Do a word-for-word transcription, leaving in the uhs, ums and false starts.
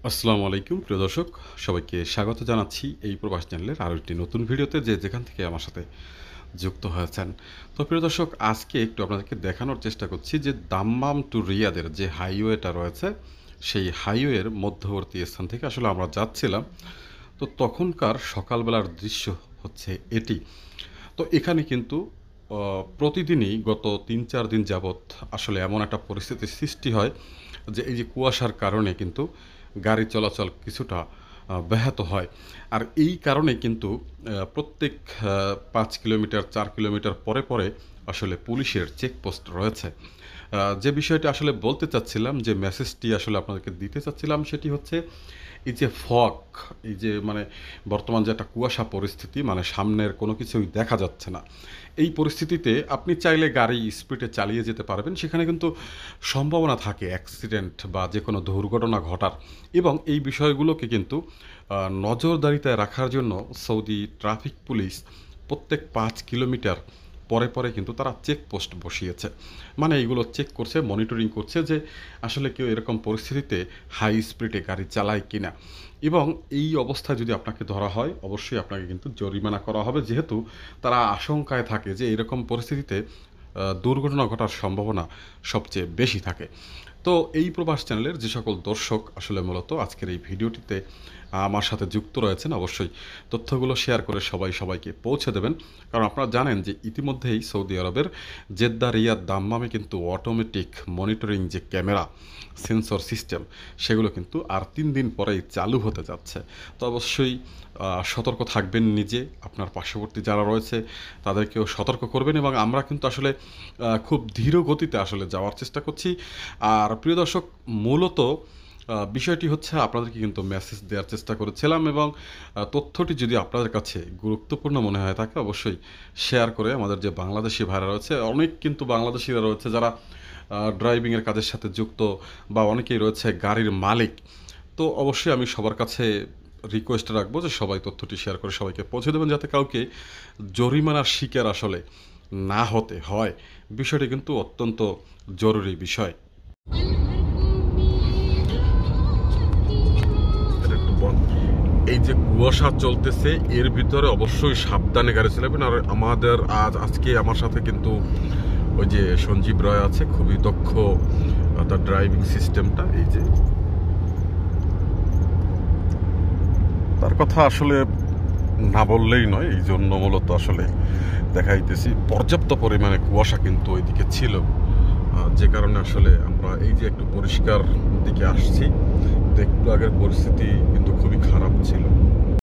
আসসালামু আলাইকুম প্রিয় দর্শক, সবাইকে স্বাগত জানাচ্ছি এই প্রবাস চ্যানেলের আরও একটি নতুন ভিডিওতে, যে যেখান থেকে আমার সাথে যুক্ত হয়েছেন। তো প্রিয় দর্শক, আজকে একটু আপনাদেরকে দেখানোর চেষ্টা করছি যে দাম্মাম টু রিয়াদের যে হাইওয়েটা রয়েছে, সেই হাইওয়ের মধ্যবর্তী স্থান থেকে আসলে আমরা যাচ্ছিলাম। তো তখনকার সকালবেলার দৃশ্য হচ্ছে এটি। তো এখানে কিন্তু আহ, প্রতিদিনই গত তিন চার দিন যাবৎ আসলে এমন একটা পরিস্থিতির সৃষ্টি হয় যে এই যে কুয়াশার কারণে কিন্তু গাড়ি চলাচল কিছুটা আহ, ব্যাহত হয়। আর এই কারণে কিন্তু আহ, প্রত্যেক আহ, পাঁচ কিলোমিটার চার কিলোমিটার পরে পরে আসলে পুলিশের চেকপোস্ট রয়েছে। আহ, যে বিষয়টা আসলে বলতে চাচ্ছিলাম, যে মেসেজটি আসলে আপনাদেরকে দিতে চাচ্ছিলাম, সেটি হচ্ছে এই যে ফগ, এই যে মানে বর্তমান যে একটা কুয়াশা পরিস্থিতি, মানে সামনের কোনো কিছুই দেখা যাচ্ছে না। এই পরিস্থিতিতে আপনি চাইলে গাড়ি স্পিডে চালিয়ে যেতে পারবেন, সেখানে কিন্তু সম্ভাবনা থাকে অ্যাক্সিডেন্ট বা যে কোনো দুর্ঘটনা ঘটার। এবং এই বিষয়গুলোকে কিন্তু আহ, নজরদারিতায় রাখার জন্য সৌদি ট্রাফিক পুলিশ প্রত্যেক পাঁচ কিলোমিটার পরে পরে কিন্তু তারা চেকপোস্ট বসিয়েছে। মানে এইগুলো চেক করছে, মনিটরিং করছে যে আসলে কেউ এরকম পরিস্থিতিতে হাই স্পিডে গাড়ি চালায় কিনা। এবং এই অবস্থায় যদি আপনাকে ধরা হয়, অবশ্যই আপনাকে কিন্তু জরিমানা করা হবে, যেহেতু তারা আশঙ্কায় থাকে যে এরকম পরিস্থিতিতে আহ, দুর্ঘটনা ঘটার সম্ভাবনা সবচেয়ে বেশি থাকে। তো এই প্রবাস চ্যানেলের যে সকল দর্শক আসলে মূলত আজকের এই ভিডিওটিতে আমার সাথে যুক্ত রয়েছেন, অবশ্যই তথ্যগুলো শেয়ার করে সবাই সবাইকে পৌঁছে দেবেন। কারণ আপনারা জানেন যে ইতিমধ্যেই সৌদি আরবের জেদ্দা রিয়াদ দাম্মামে কিন্তু অটোমেটিক মনিটরিং যে ক্যামেরা সেন্সর সিস্টেম, সেগুলো কিন্তু আর তিন দিন পরেই চালু হতে যাচ্ছে। তো অবশ্যই আহ, সতর্ক থাকবেন, নিজে আপনার পার্শ্ববর্তী যারা রয়েছে তাদেরকেও সতর্ক করবেন। এবং আমরা কিন্তু আসলে আহ, খুব ধীর গতিতে আসলে যাওয়ার চেষ্টা করছি। আর প্রিয় দর্শক, মূলত আহ, বিষয়টি হচ্ছে আপনাদেরকে কিন্তু মেসেজ দেওয়ার চেষ্টা করেছিলাম, এবং আহ, তথ্যটি যদি আপনাদের কাছে গুরুত্বপূর্ণ মনে হয় থাকে, অবশ্যই শেয়ার করে আমাদের যে বাংলাদেশি ভাইরা রয়েছে, অনেক কিন্তু বাংলাদেশিরা রয়েছে যারা ড্রাইভিংয়ের কাজের সাথে যুক্ত, বা অনেকেই রয়েছে গাড়ির মালিক। তো অবশ্যই আমি সবার কাছে রিকোয়েস্ট রাখবো যে সবাই তথ্যটি শেয়ার করে সবাইকে পৌঁছে দেবেন, যাতে কাউকে জরিমানার শিকার আসলে না হতে হয়। বিষয়টি কিন্তু অত্যন্ত জরুরি বিষয়। এটা একটু বন্ধ। এই যে কুয়াশা চলতেছে, এর ভিতরে অবশ্যই সাবধানে গাড়ি চালাবেন। আর আমাদের আজ আজকে আমার সাথে কিন্তু ওই যে সঞ্জীব রয় আছে, খুবই দক্ষ আহ, তার ড্রাইভিং সিস্টেমটা। এই যে তার কথা আসলে না বললেই নয়, এই জন্য মূলত আসলে দেখাইতেছি। পর্যাপ্ত পরিমাণে কুয়াশা কিন্তু ওইদিকে ছিল, আহ, যে কারণে আসলে আমরা এই যে একটু পরিষ্কার দিকে আসছি। তো একটু আগের পরিস্থিতি কিন্তু খুবই খারাপ